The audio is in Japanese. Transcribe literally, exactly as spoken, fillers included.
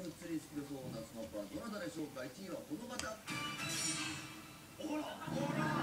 っつり好きでそうなスマップはどなたでしょうか。いちいはこの方。ほらほら